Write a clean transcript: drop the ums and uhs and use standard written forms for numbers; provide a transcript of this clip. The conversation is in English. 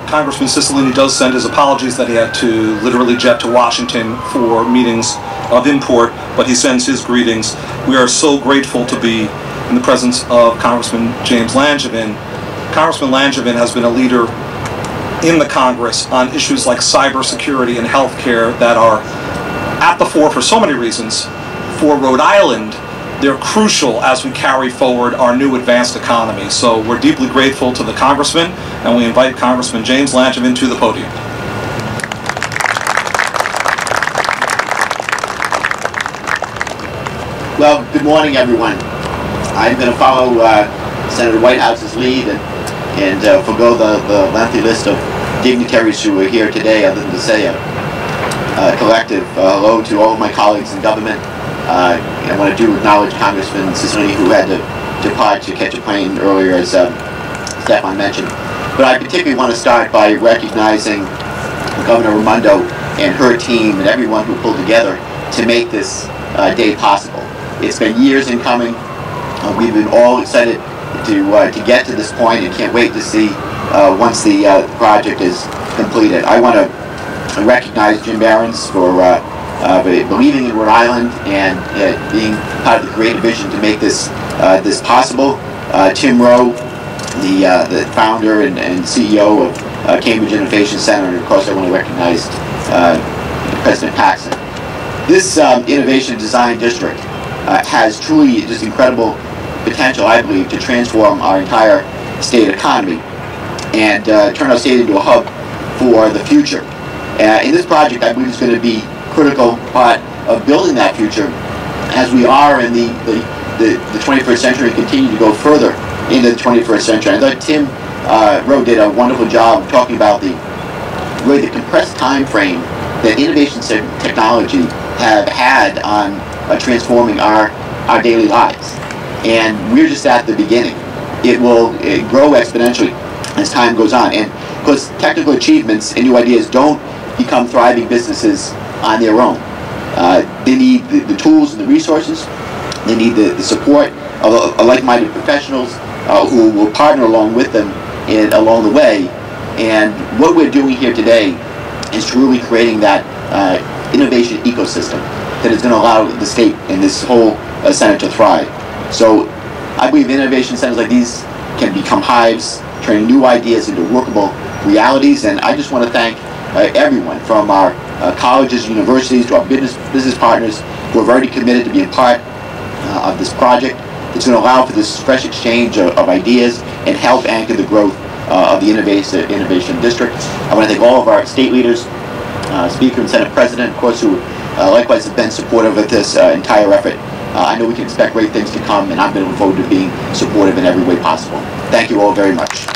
Congressman Cicilline does send his apologies that he had to literally jet to Washington for meetings of import, but he sends his greetings. We are so grateful to be in the presence of Congressman James Langevin. Congressman Langevin has been a leader in the Congress on issues like cybersecurity and healthcare that are at the fore for so many reasons. For Rhode Island, they're crucial as we carry forward our new advanced economy. So we're deeply grateful to the Congressman, and we invite Congressman James Langevin to the podium. Well, good morning, everyone. I'm going to follow Senator Whitehouse's lead and forgo the lengthy list of dignitaries who are here today, other than to say a collective hello to all of my colleagues in government. I want to acknowledge Congressman Cicilline, who had to depart to catch a plane earlier, as Stefan mentioned. But I particularly want to start by recognizing Governor Raimondo and her team and everyone who pulled together to make this day possible. It's been years in coming. We've been all excited to get to this point and can't wait to see once the project is completed. I want to recognize Jim Behrens for believing in Rhode Island and being part of the creative vision to make this possible. Tim Rowe, the founder and CEO of Cambridge Innovation Center, and of course I want to recognize President Paxson. This Innovation Design District has truly just incredible potential, I believe, to transform our entire state economy and turn our state into a hub for the future. In this project, I believe, is going to be a critical part of building that future as we are in the 21st century and continue to go further into the 21st century. I thought Tim Rowe did a wonderful job talking about the compressed time frame that innovation technology have had on transforming our daily lives. And we're just at the beginning. It will grow exponentially as time goes on. And of course, technical achievements and new ideas don't become thriving businesses on their own. They need the tools and the resources. They need the support of like-minded professionals who will partner along with them along the way. And what we're doing here today is truly creating that innovation ecosystem that is going to allow the state and this whole Senate to thrive. So I believe innovation centers like these can become hives, turning new ideas into workable realities. And I just want to thank everyone from our colleges and universities to our business partners who are very committed to being part of this project. It's going to allow for this fresh exchange of ideas and help anchor the growth of the Innovation District. I want to thank all of our state leaders, Speaker and Senate President, of course, who likewise have been supportive of this entire effort. I know we can expect great things to come, and I'm going to look forward to being supportive in every way possible. Thank you all very much.